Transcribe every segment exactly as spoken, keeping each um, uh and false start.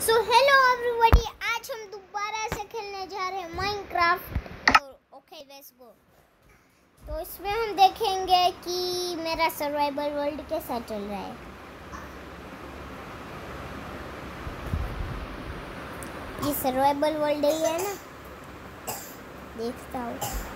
So hello everybody, आज हम दोबारा से खेलने जा रहे हैं माइनक्राफ्ट। Okay let's go. तो इसमें हम देखेंगे कि मेरा सर्वाइवल वर्ल्ड कैसा चल रहा है। ये सर्वाइवल वर्ल्ड ही है ना, देखता हूँ।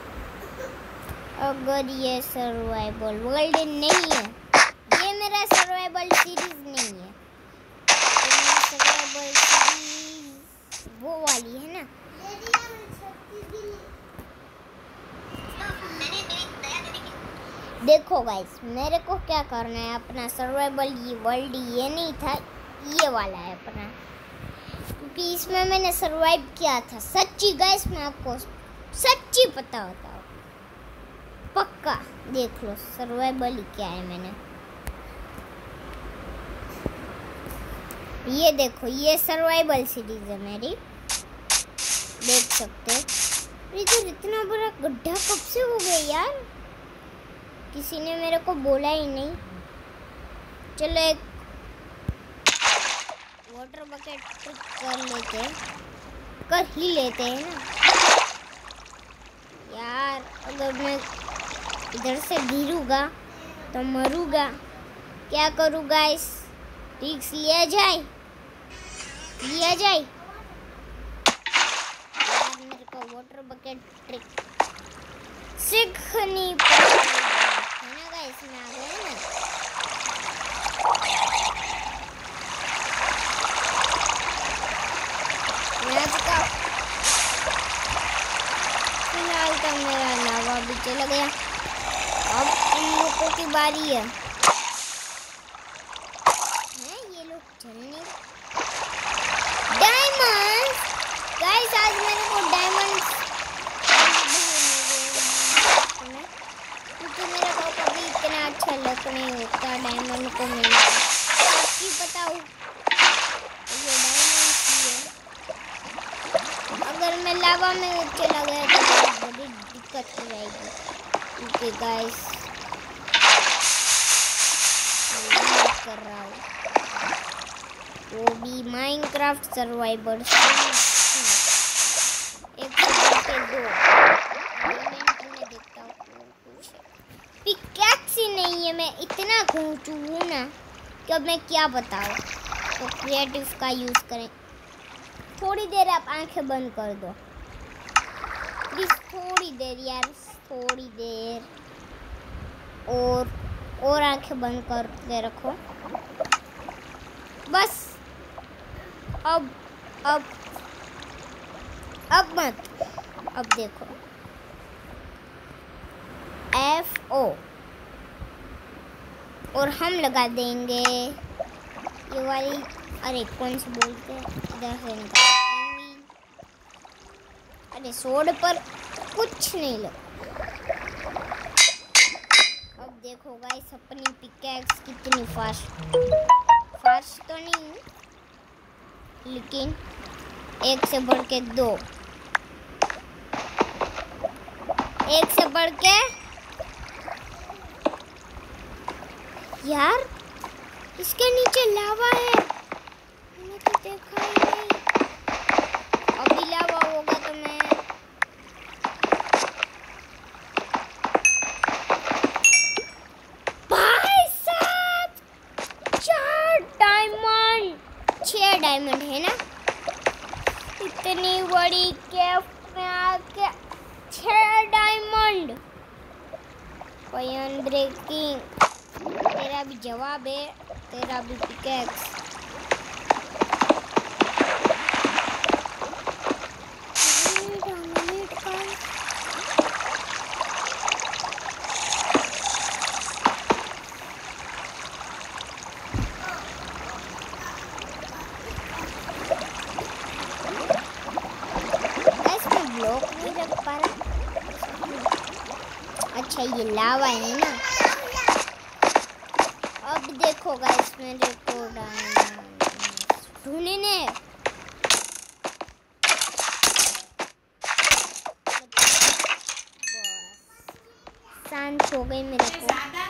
अगर ये सर्वाइवल वर्ल्ड नहीं है, ये मेरा सर्वाइवल सीरीज नहीं है, सर्वाइवल सीरीज वो वाली है ना। देखो गाइस, मेरे को क्या करना है, अपना सर्वाइवल ये वर्ल्ड ये नहीं था, ये वाला है अपना, क्योंकि इसमें मैंने सर्वाइव किया था। सच्ची गाइस, मैं आपको सच्ची पता होता हूँ, पक्का देख लो सर्वाइवल ही क्या है मैंने। ये देखो, ये सर्वाइवल सीरीज है मेरी, देख सकते हो। इधर इतना बड़ा गड्ढा कब से हो गया यार, किसी ने मेरे को बोला ही नहीं। चलो एक वाटर बकेट ट्रिक कर लेते हैं, कर ही लेते हैं ना यार। अगर मैं इधर से गिरूंगा तो मरूंगा, क्या करूँ गाइस? रिस्क लिया जाए लिया जाए यार। मेरे को वाटर बकेट ट्रिक सीखनी पड़ेगी है ना गाइस। मैं आ गया ना, मैं आ चुका। फिलहाल तो मेरा लावा भी चला गया, अब इन लोगों की बारी है। चलने डायमंड्स गाइस, आज मेरे को डायमंड्स क्योंकि मेरे को कभी इतना अच्छा लक नहीं होता डायमंड को मिलना। सच्ची बताऊं, ये डायमंड्स ही है। अगर मैं लावा में चला गया तो बहुत बड़ी दिक्कत हो जाएगी, क्योंकि गाइस कर रहा हूँ वो भी माइनक्राफ्ट सर्वाइवल एक से दो में देखता हूँ कुछ पिकैक्स ही नहीं है। मैं इतना घूमचू हूँ ना कि अब मैं क्या बताऊँ। तो क्रिएटिव का यूज़ करें। थोड़ी देर आप आंखें बंद कर दो प्लीज़, थोड़ी देर यार, थोड़ी देर और और आंखें बंद करके रखो बस। अब अब अब मत, अब देखो एफ ओ और हम लगा देंगे ये वाली। अरे कौन सी बोलते हैं, इधर से निकाल। अरे सोड पर कुछ नहीं लगा। अब देखो गाइस, अपनी पिकैक्स कितनी फास्ट फास्ट तो नहीं, लेकिन एक से बढ़ के दो, एक से बढ़ के यार। इसके नीचे लावा है, मैंने तो देखा ही नहीं। अभी लावा होगा तो मैं भाई साहब, चार डायमंड, छह डायमंड है ना। इतनी बड़ी केव में आके छह डायमंड, ब्रेकिंग। तेरा भी जवाब है, तेरा भी पिकैक्स। अच्छा ये लावा है ना। अब देखो गाइस, मेरे को ढूंढने शांत हो गई मेरे को।